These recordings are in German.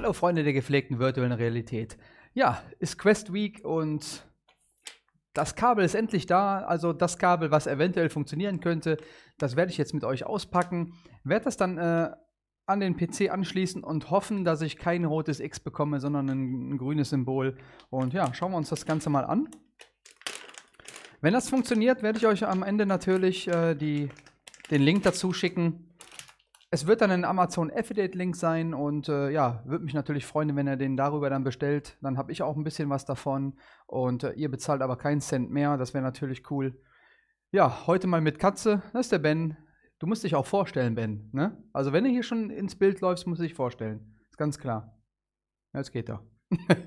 Hallo Freunde der gepflegten virtuellen Realität. Ja, ist Quest Week und das Kabel ist endlich da. Also das Kabel, was eventuell funktionieren könnte, das werde ich jetzt mit euch auspacken. Werde das dann an den PC anschließen und hoffen, dass ich kein rotes X bekomme, sondern ein grünes Symbol. Und ja, schauen wir uns das Ganze mal an. Wenn das funktioniert, werde ich euch am Ende natürlich den Link dazu schicken. Es wird dann ein Amazon Affiliate Link sein und ja, würde mich natürlich freuen, wenn ihr den darüber dann bestellt. Dann habe ich auch ein bisschen was davon und ihr bezahlt aber keinen Cent mehr. Das wäre natürlich cool. Ja, heute mal mit Katze. Das ist der Ben. Du musst dich auch vorstellen, Ben. Ne? Also wenn du hier schon ins Bild läufst, musst du dich vorstellen. Ist ganz klar. Ja, jetzt geht er.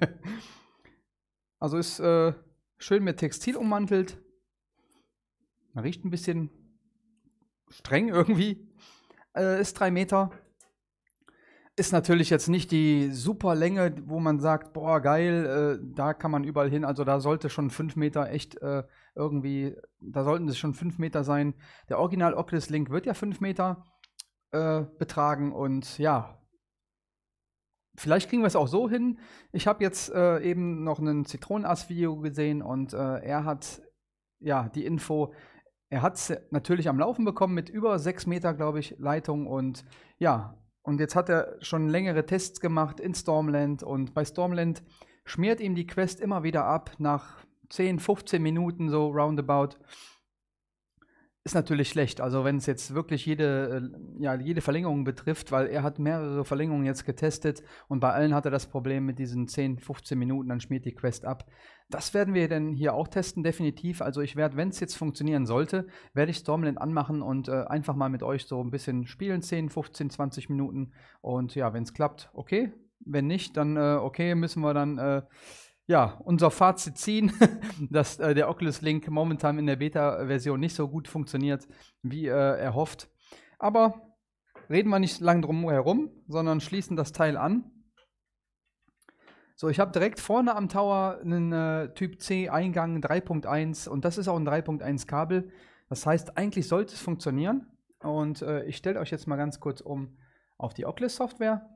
Also ist schön mit Textil ummantelt. Man riecht ein bisschen streng irgendwie. Ist 3 Meter. Ist natürlich jetzt nicht die super Länge, wo man sagt, boah, geil, da kann man überall hin. Also da sollte schon 5 Meter echt irgendwie, da sollten es schon 5 Meter sein. Der Original Oculus Link wird ja 5 Meter betragen und ja, vielleicht kriegen wir es auch so hin. Ich habe jetzt eben noch ein Zitronenass-Video gesehen und er hat ja die Info. Er hat es natürlich am Laufen bekommen mit über 6 Meter, glaube ich, Leitung und ja, und jetzt hat er schon längere Tests gemacht in Stormland und bei Stormland schmiert ihm die Quest immer wieder ab nach 10, 15 Minuten so roundabout. Ist natürlich schlecht, also wenn es jetzt wirklich jede Verlängerung betrifft, weil er hat mehrere Verlängerungen jetzt getestet und bei allen hat er das Problem mit diesen 10, 15 Minuten, dann schmiert die Quest ab. Das werden wir dann hier auch testen, definitiv. Also ich werde, wenn es jetzt funktionieren sollte, werde ich Stormland anmachen und einfach mal mit euch so ein bisschen spielen, 10, 15, 20 Minuten und ja, wenn es klappt, okay. Wenn nicht, dann okay, müssen wir dann ja, unser Fazit ziehen, dass der Oculus Link momentan in der Beta-Version nicht so gut funktioniert, wie erhofft. Aber reden wir nicht lang drum herum, sondern schließen das Teil an. So, ich habe direkt vorne am Tower einen Typ C Eingang 3.1 und das ist auch ein 3.1 Kabel. Das heißt, eigentlich sollte es funktionieren. Und ich stelle euch jetzt mal ganz kurz um auf die Oculus Software.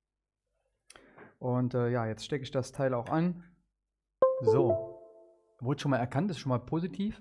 Und ja, jetzt stecke ich das Teil auch an. So, wurde schon mal erkannt, ist schon mal positiv.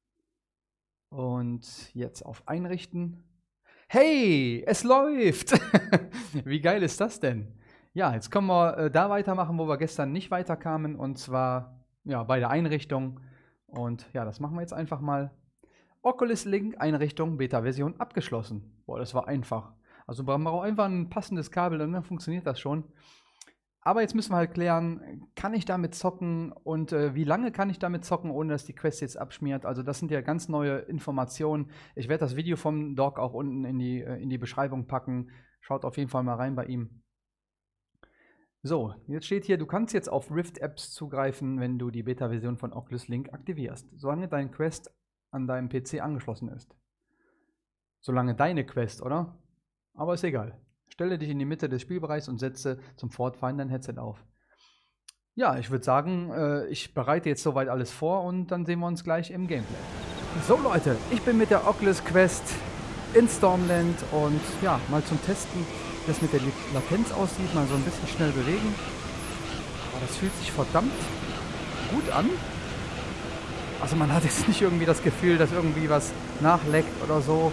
Und jetzt auf Einrichten. Hey, es läuft! Wie geil ist das denn? Ja, jetzt können wir da weitermachen, wo wir gestern nicht weiterkamen. Und zwar ja, bei der Einrichtung. Und ja, das machen wir jetzt einfach mal. Oculus Link Einrichtung Beta-Version abgeschlossen. Boah, das war einfach. Also brauchen wir auch einfach ein passendes Kabel, dann funktioniert das schon. Aber jetzt müssen wir halt klären, kann ich damit zocken und wie lange kann ich damit zocken, ohne dass die Quest jetzt abschmiert. Also das sind ja ganz neue Informationen. Ich werde das Video vom Doc auch unten in die Beschreibung packen. Schaut auf jeden Fall mal rein bei ihm. So, jetzt steht hier, du kannst jetzt auf Rift-Apps zugreifen, wenn du die Beta-Version von Oculus Link aktivierst, solange dein Quest an deinem PC angeschlossen ist. Solange deine Quest, oder? Aber ist egal. Stelle dich in die Mitte des Spielbereichs und setze zum Fortfahren dein Headset auf. Ja, ich würde sagen, ich bereite jetzt soweit alles vor und dann sehen wir uns gleich im Gameplay. So Leute, ich bin mit der Oculus Quest in Stormland und ja, mal zum Testen, wie das mit der Latenz aussieht, mal so ein bisschen schnell bewegen. Aber das fühlt sich verdammt gut an. Also man hat jetzt nicht irgendwie das Gefühl, dass irgendwie was nachleckt oder so.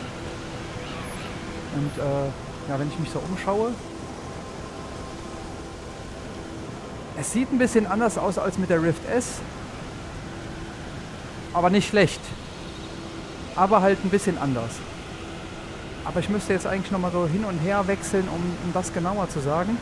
Und ja, wenn ich mich so umschaue, es sieht ein bisschen anders aus als mit der Rift S, aber nicht schlecht, aber halt ein bisschen anders. Aber ich müsste jetzt eigentlich nochmal so hin und her wechseln, um das genauer zu sagen.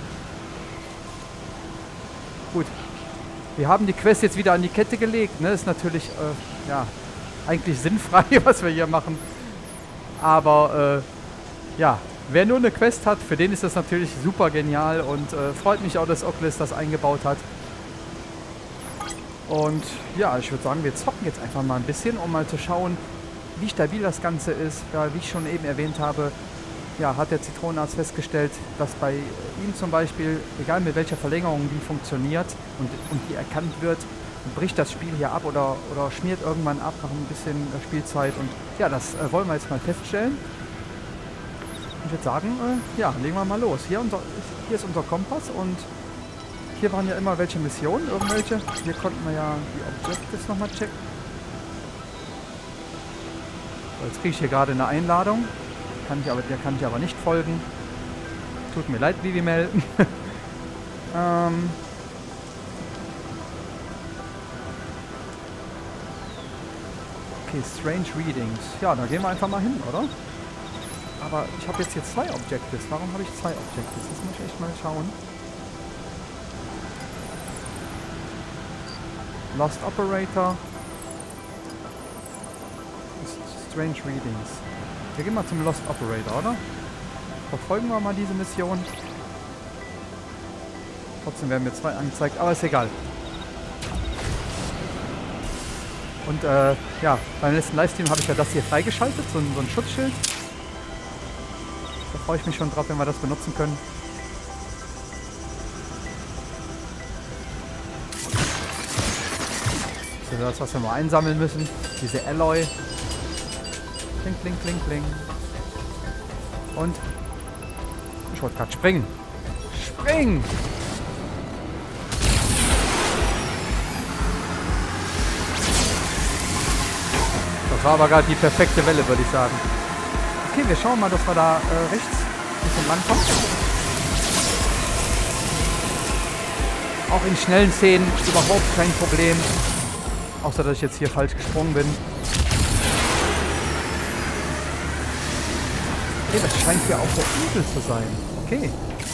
Gut, wir haben die Quest jetzt wieder an die Kette gelegt, ne? Ist natürlich ja, eigentlich sinnfrei, was wir hier machen, aber ja, wer nur eine Quest hat, für den ist das natürlich super genial und freut mich auch, dass Oculus das eingebaut hat. Und ja, ich würde sagen, wir zocken jetzt einfach mal ein bisschen, um mal zu schauen, wie stabil das Ganze ist. Ja, wie ich schon eben erwähnt habe, ja, hat der Zitronenarzt festgestellt, dass bei ihm zum Beispiel, egal mit welcher Verlängerung die funktioniert und die erkannt wird, bricht das Spiel hier ab oder schmiert irgendwann ab nach ein bisschen Spielzeit. Und ja, das wollen wir jetzt mal feststellen. ich würde sagen, ja, legen wir mal los. Hier ist unser Kompass und hier waren ja immer welche Missionen, irgendwelche. Hier konnten wir ja die Objectives nochmal checken. So, jetzt kriege ich hier gerade eine Einladung. Der kann ich aber nicht folgen. Tut mir leid, Vivimel. Okay, Strange Readings. Ja, da gehen wir einfach mal hin, oder? Aber ich habe jetzt hier 2 Objectives. Warum habe ich 2 Objectives? Das muss ich echt mal schauen. Lost Operator. Strange Readings. Wir gehen mal zum Lost Operator, oder? Verfolgen wir mal diese Mission. Trotzdem werden mir 2 angezeigt, aber ist egal. Und ja, beim letzten Livestream habe ich ja das hier freigeschaltet, so ein Schutzschild. Da freue ich mich schon drauf, wenn wir das benutzen können. Das ist das, was wir mal einsammeln müssen. Diese Alloy. Kling, kling, kling, kling. Und ich wollte gerade springen. Springen! Das war aber gerade die perfekte Welle, würde ich sagen. Okay, wir schauen mal, dass wir da rechts ein bisschen rankommen. Auch in schnellen Szenen überhaupt kein Problem. Außer, dass ich jetzt hier falsch gesprungen bin. Okay, das scheint hier auch der Insel zu sein. Okay.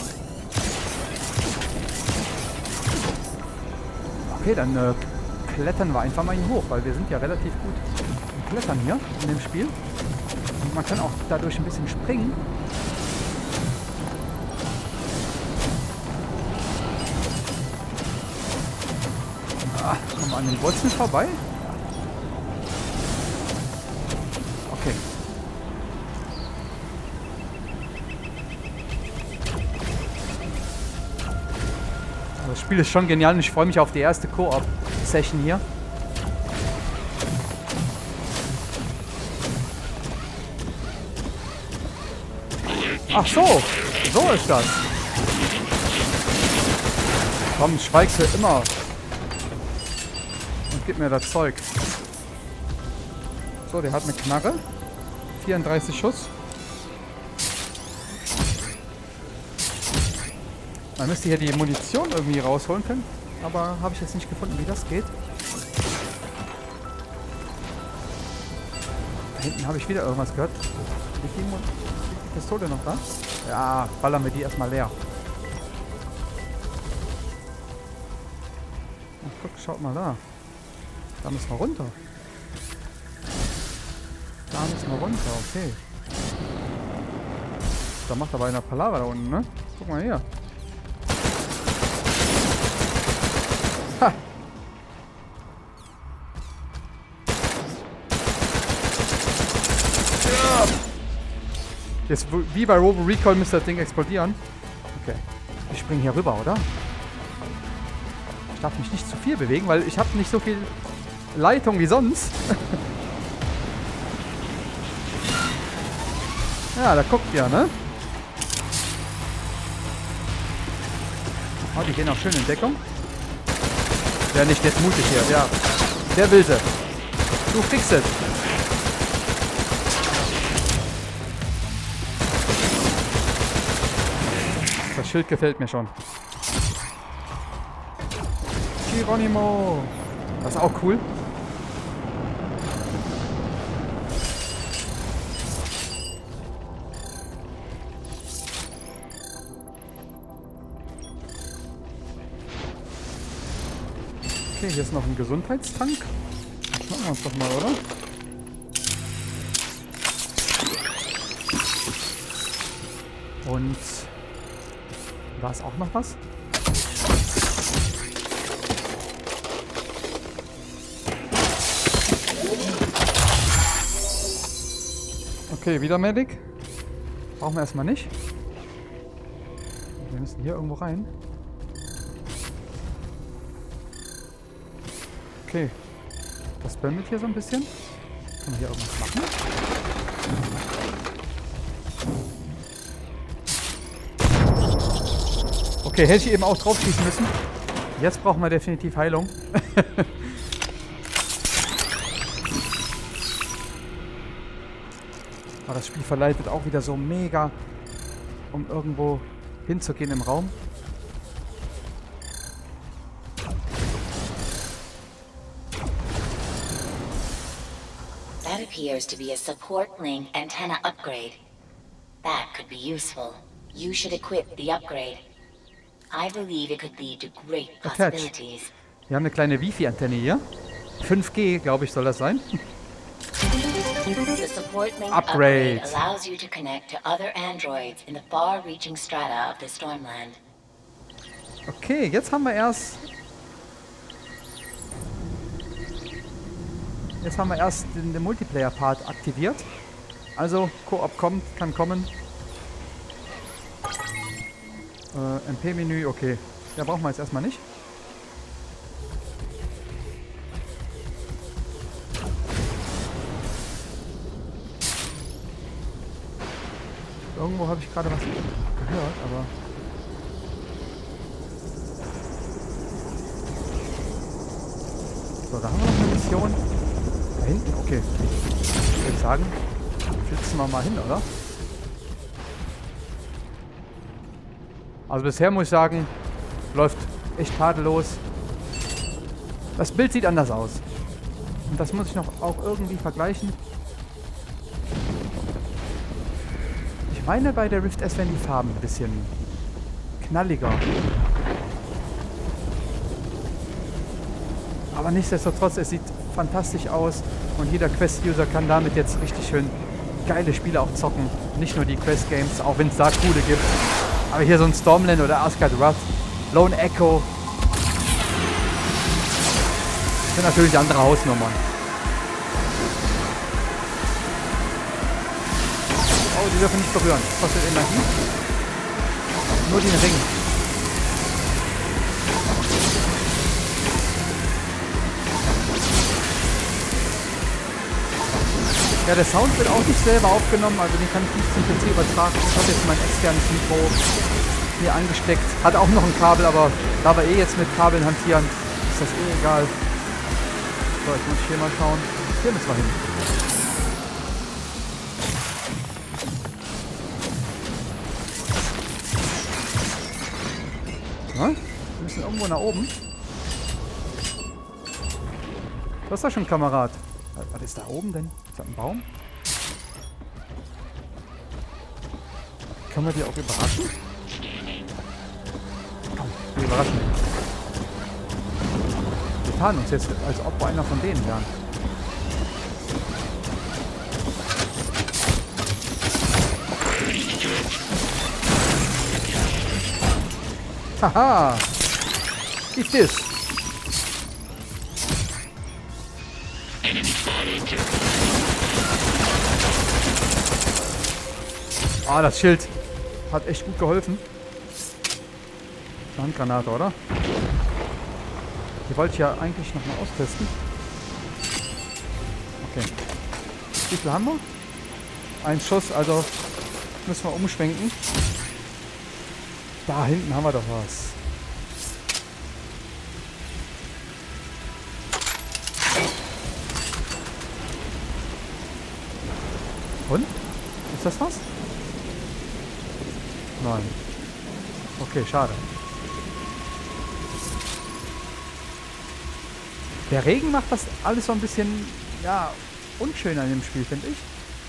Okay, dann klettern wir einfach mal hier hoch, weil wir sind ja relativ gut im Klettern hier in dem Spiel. Und man kann auch dadurch ein bisschen springen. Kommen wir an den Wurzeln vorbei? Okay. Das Spiel ist schon genial und ich freue mich auf die erste Koop-Session hier. Ach so, so ist das. Komm, schweigst du immer. Und gib mir das Zeug. So, der hat eine Knarre. 34 Schuss. Man müsste hier die Munition irgendwie rausholen können. Aber habe ich jetzt nicht gefunden, wie das geht. Da hinten habe ich wieder irgendwas gehört. Liegt die Pistole noch da? Ja, ballern wir die erstmal leer. Ach, guck, schaut mal da. Da müssen wir runter. Da müssen wir runter, okay. Da macht aber einer Palaver da unten, ne? Guck mal hier. Ha! Jetzt, wie bei Robo Recall müsste das Ding explodieren. Okay. Ich springe hier rüber, oder? Ich darf mich nicht zu viel bewegen, weil ich habe nicht so viel Leitung wie sonst. Ja, da guckt ihr, ne? Oh, die gehen auch schön in Deckung. Der nicht jetzt mutig hier, ja. Der will sie. Du kriegst es. Das Schild gefällt mir schon. Geronimo. Das ist auch cool. Okay, hier ist noch ein Gesundheitstank. Schauen wir uns doch mal, oder? Und da ist auch noch was. Okay, wieder Medic. Brauchen wir erstmal nicht. Wir müssen hier irgendwo rein. Okay. Das blendet hier so ein bisschen. Kann man hier irgendwas machen? Okay, hätte ich eben auch drauf schießen müssen. Jetzt brauchen wir definitiv Heilung. Aber das Spiel verleitet auch wieder so mega, um irgendwo hinzugehen im Raum. That appears to be a support link antenna upgrade. That could be useful. You should equip the upgrade. I believe it could lead to great possibilities. Wir haben eine kleine Wifi-Antenne hier. 5G, glaube ich, soll das sein. The support link upgrade allows you to connect to other androids in the far-reaching strata of the Stormland. Okay, jetzt haben wir erst... den Multiplayer-Part aktiviert. Also, Koop kann kommen. MP-Menü, okay. Ja, brauchen wir jetzt erstmal nicht. Irgendwo habe ich gerade was gehört, aber... So, da haben wir noch eine Mission. Da hinten, okay. Ich würde sagen, flitzen wir mal hin, oder? Also bisher muss ich sagen, läuft echt tadellos. Das Bild sieht anders aus. Und das muss ich noch auch irgendwie vergleichen. Ich meine, bei der Rift S werden die Farben ein bisschen knalliger. Aber nichtsdestotrotz, es sieht fantastisch aus. Und jeder Quest-User kann damit jetzt richtig schön geile Spiele auch zocken. Nicht nur die Quest-Games, auch wenn es da coole gibt. Aber hier so ein Stormland oder Asgard Wrath, Lone Echo. Das sind natürlich andere Hausnummern. Oh, die dürfen nicht berühren. Das kostet Energie. Nur den Ring. Ja, der Sound wird auch nicht selber aufgenommen, also den kann ich nicht zum PC übertragen. Ich habe jetzt mein externes Mikro hier angesteckt. Hat auch noch ein Kabel, aber da wir eh jetzt mit Kabeln hantieren, ist das eh egal. So, jetzt muss ich hier mal schauen. Hier müssen wir hin. Ja, wir müssen irgendwo nach oben. Was ist das schon, Kamerad? Was ist da oben denn? Ist das ein Baum? Können wir die auch überraschen? Komm, wir überraschen ihn. Wir tarnen uns jetzt, als ob wir einer von denen wären. Haha! Eat this! Ah, das Schild hat echt gut geholfen. Eine Handgranate, oder? Die wollte ich ja eigentlich nochmal austesten. Okay. Wie viel haben wir? Ein Schuss, also müssen wir umschwenken. Da hinten haben wir doch was. Und? Ist das was? Nein. Okay, schade. Der Regen macht das alles so ein bisschen, ja, unschöner in dem Spiel, finde ich.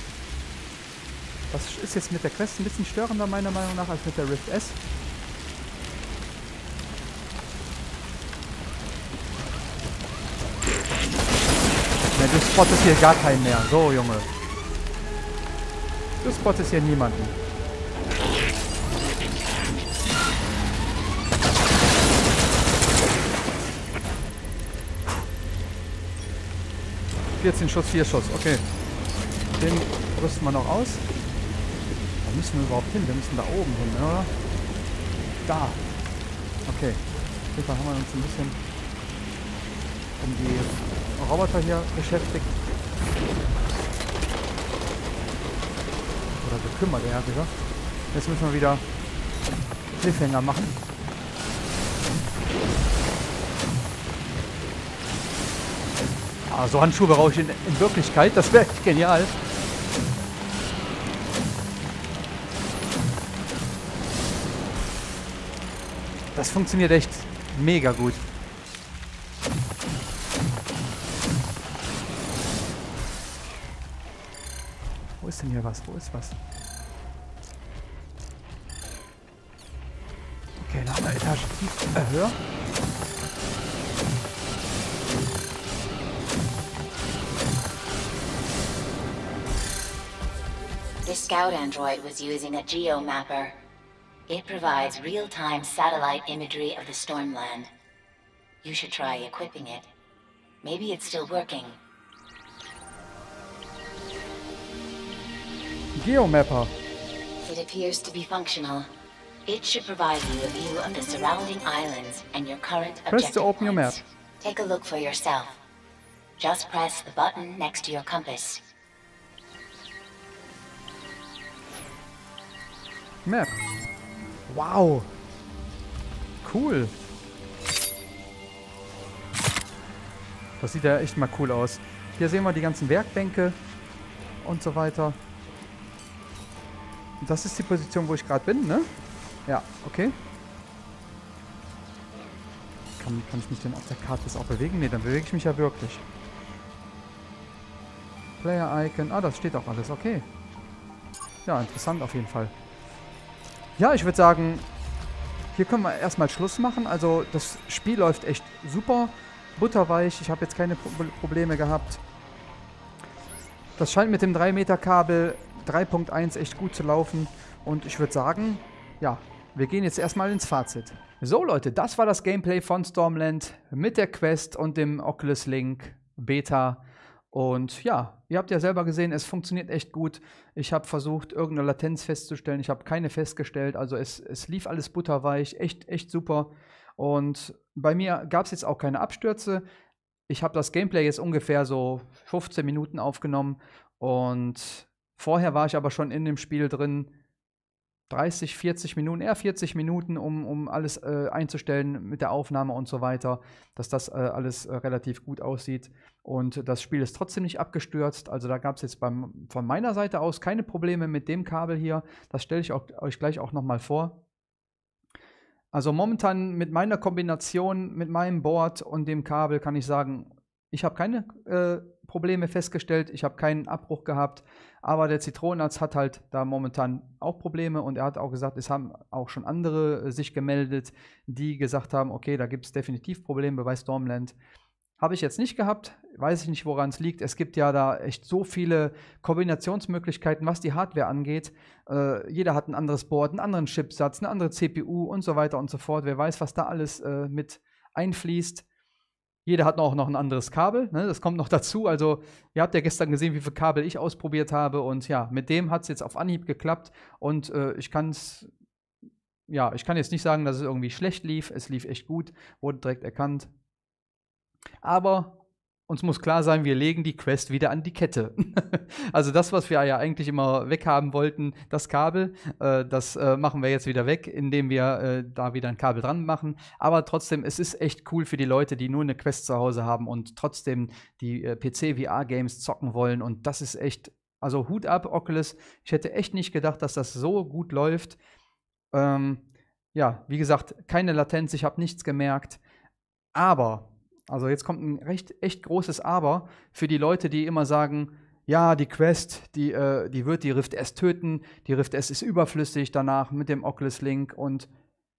Das ist jetzt mit der Quest ein bisschen störender, meiner Meinung nach, als mit der Rift S. Ja, du spottest hier gar keinen mehr. So, Junge. Du spottest hier niemanden. Schuss, 4 Schuss, okay. Den rüsten wir noch aus. Wo müssen wir überhaupt hin? Wir müssen da oben hin, oder? Da. Okay. Auf jeden Fall haben wir uns ein bisschen um die Roboter hier beschäftigt. Oder gekümmert, eher gesagt. Jetzt müssen wir wieder Cliffhanger machen. Ah, so Handschuhe brauche ich in Wirklichkeit. Das wäre echt genial. Das funktioniert echt mega gut. Wo ist denn hier was? Wo ist was? Okay, noch eine Etage höher. The scout android was using a geomapper. It provides real-time satellite imagery of the Stormland. You should try equipping it. Maybe it's still working. Geomapper. It appears to be functional. It should provide you a view of the surrounding islands and your current Press objective to open your map. points. Take a look for yourself. Just press the button next to your compass. Map. Wow. Cool. Das sieht ja echt mal cool aus. Hier sehen wir die ganzen Werkbänke und so weiter. Das ist die Position, wo ich gerade bin, ne? Ja, okay. Kann ich mich denn auf der Karte jetzt auch bewegen? Ne, dann bewege ich mich ja wirklich. Player-Icon. Ah, das steht auch alles. Okay. Ja, interessant auf jeden Fall. Ja, ich würde sagen, hier können wir erstmal Schluss machen. Also das Spiel läuft echt super, butterweich. Ich habe jetzt keine Probleme gehabt. Das scheint mit dem 3-Meter-Kabel 3.1 echt gut zu laufen. Und ich würde sagen, ja, wir gehen jetzt erstmal ins Fazit. So Leute, das war das Gameplay von Stormland mit der Quest und dem Oculus Link Beta. Und ja, ihr habt ja selber gesehen, es funktioniert echt gut. Ich habe versucht, irgendeine Latenz festzustellen. Ich habe keine festgestellt. Also es lief alles butterweich. Echt super. Und bei mir gab es jetzt auch keine Abstürze. Ich habe das Gameplay jetzt ungefähr so 15 Minuten aufgenommen. Und vorher war ich aber schon in dem Spiel drin. 30, 40 Minuten, eher 40 Minuten, um alles einzustellen mit der Aufnahme und so weiter, dass das alles relativ gut aussieht. Und das Spiel ist trotzdem nicht abgestürzt. Also da gab es jetzt von meiner Seite aus keine Probleme mit dem Kabel hier. Das stelle ich euch gleich auch nochmal vor. Also momentan mit meiner Kombination, mit meinem Board und dem Kabel kann ich sagen, ich habe keine Probleme festgestellt, ich habe keinen Abbruch gehabt, aber der Zitronenarzt hat halt da momentan auch Probleme und er hat auch gesagt, es haben auch schon andere sich gemeldet, die gesagt haben, okay, da gibt es definitiv Probleme bei Stormland. Habe ich jetzt nicht gehabt, weiß ich nicht, woran es liegt. Es gibt ja da echt so viele Kombinationsmöglichkeiten, was die Hardware angeht. Jeder hat ein anderes Board, einen anderen Chipsatz, eine andere CPU und so weiter und so fort. Wer weiß, was da alles mit einfließt. Jeder hat auch noch ein anderes Kabel, ne? Das kommt noch dazu. Also, ihr habt ja gestern gesehen, wie viele Kabel ich ausprobiert habe. Und ja, mit dem hat es jetzt auf Anhieb geklappt. Und ich kann jetzt nicht sagen, dass es irgendwie schlecht lief. Es lief echt gut, wurde direkt erkannt. Aber uns muss klar sein, wir legen die Quest wieder an die Kette. Also das, was wir ja eigentlich immer weghaben wollten, das Kabel, das machen wir jetzt wieder weg, indem wir da wieder ein Kabel dran machen. Aber trotzdem, es ist echt cool für die Leute, die nur eine Quest zu Hause haben und trotzdem die PC-VR-Games zocken wollen. Und das ist echt, also Hut ab, Oculus. Ich hätte echt nicht gedacht, dass das so gut läuft. Ja, wie gesagt, keine Latenz, ich habe nichts gemerkt. Aber also jetzt kommt ein echt großes Aber für die Leute, die immer sagen, ja, die Quest, die wird die Rift S töten, die Rift S ist überflüssig danach mit dem Oculus Link. Und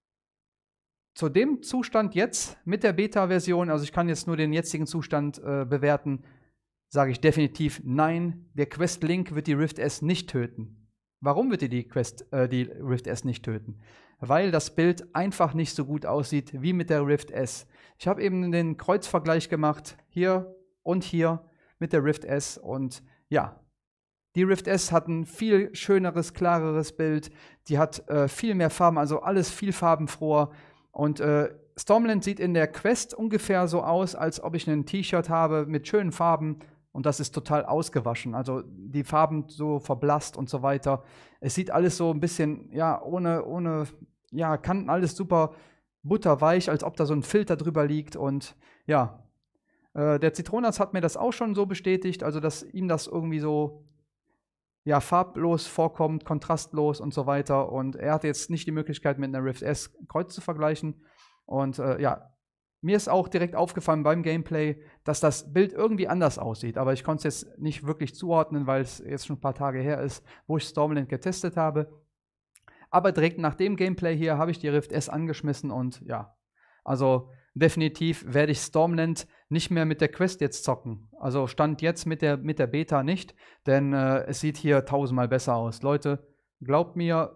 zu dem Zustand jetzt mit der Beta-Version, also ich kann jetzt nur den jetzigen Zustand bewerten, sage ich definitiv nein, der Quest Link wird die Rift S nicht töten. Warum wird die Rift S nicht töten? Weil das Bild einfach nicht so gut aussieht wie mit der Rift S. Ich habe eben den Kreuzvergleich gemacht, hier und hier mit der Rift S. Und ja, die Rift S hat ein viel schöneres, klareres Bild. Die hat viel mehr Farben, also alles viel farbenfroher. Und Stormland sieht in der Quest ungefähr so aus, als ob ich ein T-Shirt habe mit schönen Farben. Und das ist total ausgewaschen. Also die Farben so verblasst und so weiter. Es sieht alles so ein bisschen, ja, ohne Kanten, alles super butterweich, als ob da so ein Filter drüber liegt. Und ja, Der Zitronas hat mir das auch schon so bestätigt, also dass ihm das irgendwie so ja, farblos vorkommt, kontrastlos und so weiter. Und er hatte jetzt nicht die Möglichkeit, mit einer Rift S Kreuz zu vergleichen. Und ja, mir ist auch direkt aufgefallen beim Gameplay, dass das Bild irgendwie anders aussieht. Aber ich konnte es jetzt nicht wirklich zuordnen, weil es jetzt schon ein paar Tage her ist, wo ich Stormland getestet habe. Aber direkt nach dem Gameplay hier habe ich die Rift S angeschmissen und ja, also definitiv werde ich Stormland nicht mehr mit der Quest jetzt zocken. Also Stand jetzt mit der Beta nicht, denn es sieht hier tausendmal besser aus. Leute, glaubt mir,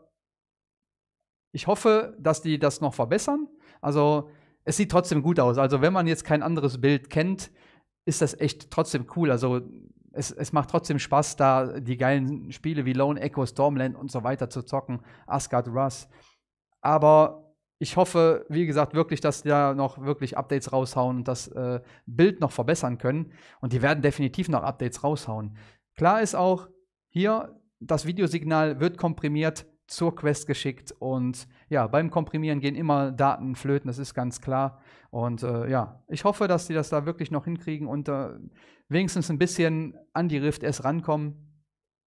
ich hoffe, dass die das noch verbessern. Also es sieht trotzdem gut aus. Also wenn man jetzt kein anderes Bild kennt, ist das echt trotzdem cool. Also es macht trotzdem Spaß, da die geilen Spiele wie Lone Echo, Stormland und so weiter zu zocken, Asgard Russ. Aber ich hoffe, wie gesagt, wirklich, dass die da noch wirklich Updates raushauen und das Bild noch verbessern können. Und die werden definitiv noch Updates raushauen. Klar ist auch, hier, das Videosignal wird komprimiert zur Quest geschickt. Und ja, beim Komprimieren gehen immer Daten flöten, das ist ganz klar. Und ja, ich hoffe, dass die das da wirklich noch hinkriegen und wenigstens ein bisschen an die Rift S rankommen.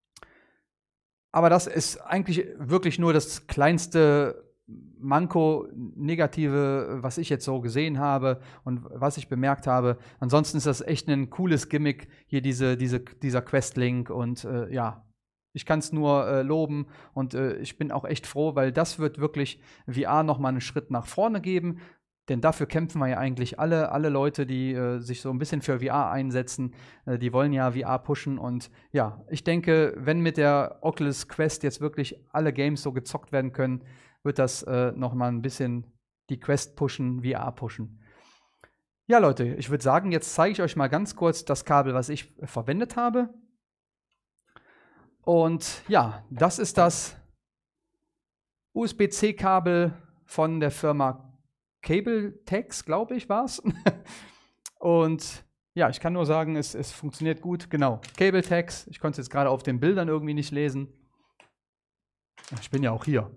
Aber das ist eigentlich wirklich nur das kleinste Manko, Negative, was ich jetzt so gesehen habe und was ich bemerkt habe. Ansonsten ist das echt ein cooles Gimmick, hier dieser Quest-Link. Und ja, ich kann es nur loben und ich bin auch echt froh, weil das wird wirklich VR nochmal einen Schritt nach vorne geben. Denn dafür kämpfen wir ja eigentlich alle Leute, die sich so ein bisschen für VR einsetzen. Die wollen ja VR pushen. Und ja, ich denke, wenn mit der Oculus Quest jetzt wirklich alle Games so gezockt werden können, wird das noch mal ein bisschen die Quest pushen, VR pushen. Ja, Leute, ich würde sagen, jetzt zeige ich euch mal ganz kurz das Kabel, was ich verwendet habe. Und ja, das ist das USB-C-Kabel von der Firma Cabletex, glaube ich, war es. Und ja, ich kann nur sagen, es funktioniert gut. Genau, Cabletex. Ich konnte es jetzt gerade auf den Bildern irgendwie nicht lesen. Ich bin ja auch hier.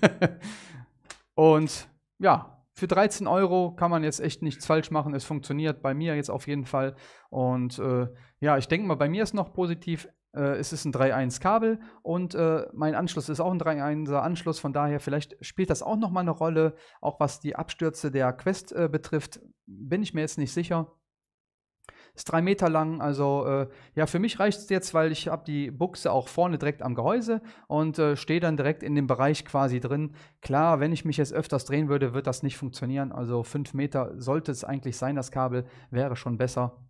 Und ja, für 13 € kann man jetzt echt nichts falsch machen. Es funktioniert bei mir jetzt auf jeden Fall. Und ja, ich denke mal, bei mir ist noch positiv. Es ist ein 3.1 Kabel und mein Anschluss ist auch ein 3.1er Anschluss. Von daher, vielleicht spielt das auch noch mal eine Rolle. Auch was die Abstürze der Quest betrifft, bin ich mir jetzt nicht sicher. Ist 3 Meter lang, also ja, für mich reicht es jetzt, weil ich habe die Buchse auch vorne direkt am Gehäuse und stehe dann direkt in dem Bereich quasi drin. Klar, wenn ich mich jetzt öfters drehen würde, wird das nicht funktionieren. Also 5 Meter sollte es eigentlich sein, das Kabel wäre schon besser.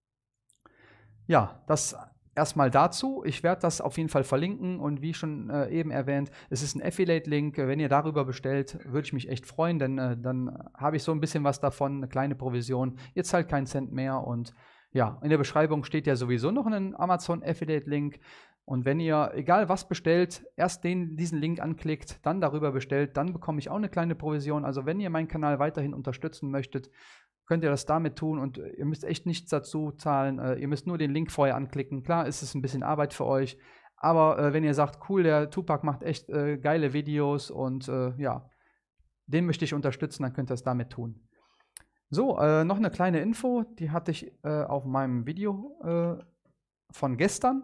Ja, das erstmal dazu. Ich werde das auf jeden Fall verlinken und wie schon eben erwähnt, es ist ein Affiliate-Link. Wenn ihr darüber bestellt, würde ich mich echt freuen, denn dann habe ich so ein bisschen was davon, eine kleine Provision. Ihr zahlt keinen Cent mehr und ja, in der Beschreibung steht ja sowieso noch ein Amazon Affiliate-Link. Und wenn ihr, egal was bestellt, erst diesen Link anklickt, dann darüber bestellt, dann bekomme ich auch eine kleine Provision. Also wenn ihr meinen Kanal weiterhin unterstützen möchtet, könnt ihr das damit tun und ihr müsst echt nichts dazu zahlen. Ihr müsst nur den Link vorher anklicken. Klar ist es ein bisschen Arbeit für euch, aber wenn ihr sagt, cool, der Tupac macht echt geile Videos und ja, den möchte ich unterstützen, dann könnt ihr es damit tun. So, noch eine kleine Info, die hatte ich auf meinem Video von gestern.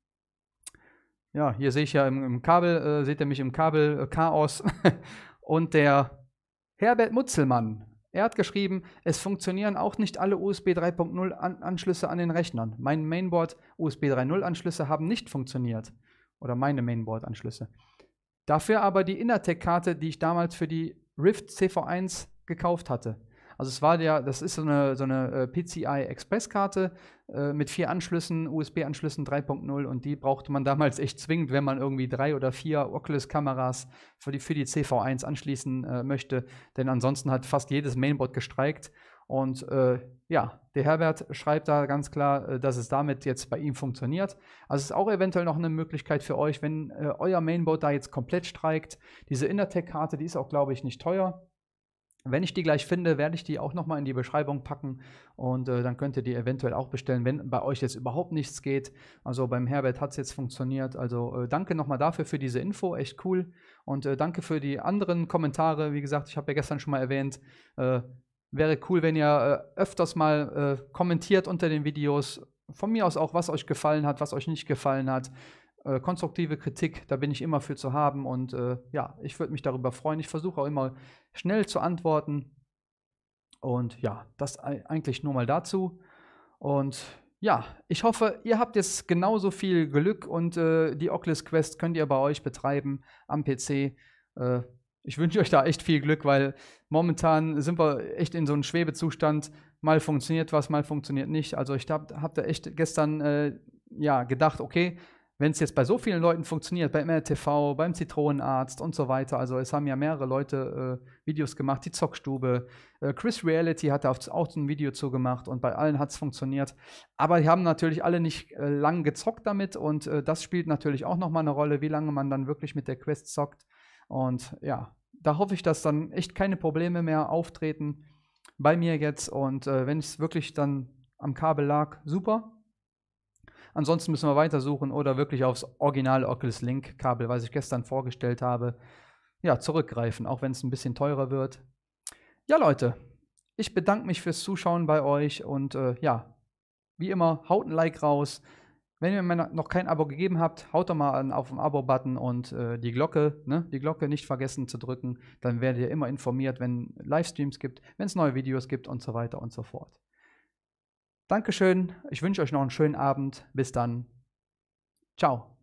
Ja, hier sehe ich ja im Kabel, seht ihr mich im Kabel-Chaos. Und der Herbert Mutzelmann, er hat geschrieben, es funktionieren auch nicht alle USB 3.0 Anschlüsse an den Rechnern. Mein Mainboard USB 3.0 Anschlüsse haben nicht funktioniert. Oder meine Mainboard-Anschlüsse. Dafür aber die Innertec-Karte, die ich damals für die Rift CV1 gekauft hatte. Also das ist so eine PCI Express-Karte mit 4 Anschlüssen, USB-Anschlüssen 3.0 und die brauchte man damals echt zwingend, wenn man irgendwie 3 oder 4 Oculus-Kameras für die CV1 anschließen möchte, denn ansonsten hat fast jedes Mainboard gestreikt. Und ja, der Herbert schreibt da ganz klar, dass es damit jetzt bei ihm funktioniert. Also es ist auch eventuell noch eine Möglichkeit für euch, wenn euer Mainboard da jetzt komplett streikt. Diese Innertec-Karte, die ist auch, glaube ich, nicht teuer. Wenn ich die gleich finde, werde ich die auch nochmal in die Beschreibung packen und dann könnt ihr die eventuell auch bestellen, wenn bei euch jetzt überhaupt nichts geht. Also beim Herbert hat es jetzt funktioniert. Also danke nochmal dafür für diese Info, echt cool. Und danke für die anderen Kommentare. Wie gesagt, ich habe ja gestern schon mal erwähnt, Wäre cool, wenn ihr öfters mal kommentiert unter den Videos. Von mir aus auch, was euch gefallen hat, was euch nicht gefallen hat. Konstruktive Kritik, da bin ich immer für zu haben. Und ja, ich würde mich darüber freuen. Ich versuche auch immer schnell zu antworten. Und ja, das eigentlich nur mal dazu. Und ja, ich hoffe, ihr habt jetzt genauso viel Glück und die Oculus Quest könnt ihr bei euch betreiben am PC. Ich wünsche euch da echt viel Glück, weil momentan sind wir echt in so einem Schwebezustand. Mal funktioniert was, mal funktioniert nicht. Also ich hab da echt gestern ja, gedacht, okay, wenn es jetzt bei so vielen Leuten funktioniert, beim MRTV, beim Zitronenarzt und so weiter, also es haben ja mehrere Leute Videos gemacht, die Zockstube, Chris Reality hat da auch so ein Video zu gemacht und bei allen hat es funktioniert. Aber die haben natürlich alle nicht lang gezockt damit und das spielt natürlich auch nochmal eine Rolle, wie lange man dann wirklich mit der Quest zockt. Und ja, da hoffe ich, dass dann echt keine Probleme mehr auftreten bei mir jetzt und wenn es wirklich dann am Kabel lag, super. Ansonsten müssen wir weitersuchen oder wirklich aufs originale Oculus Link Kabel, was ich gestern vorgestellt habe, ja, zurückgreifen, auch wenn es ein bisschen teurer wird. Ja, Leute, ich bedanke mich fürs Zuschauen bei euch und ja, wie immer, haut ein Like raus. Wenn ihr mir noch kein Abo gegeben habt, haut doch mal auf den Abo-Button und die Glocke nicht vergessen zu drücken. Dann werdet ihr immer informiert, wenn Livestreams gibt, wenn es neue Videos gibt und so weiter und so fort. Dankeschön, ich wünsche euch noch einen schönen Abend. Bis dann. Ciao.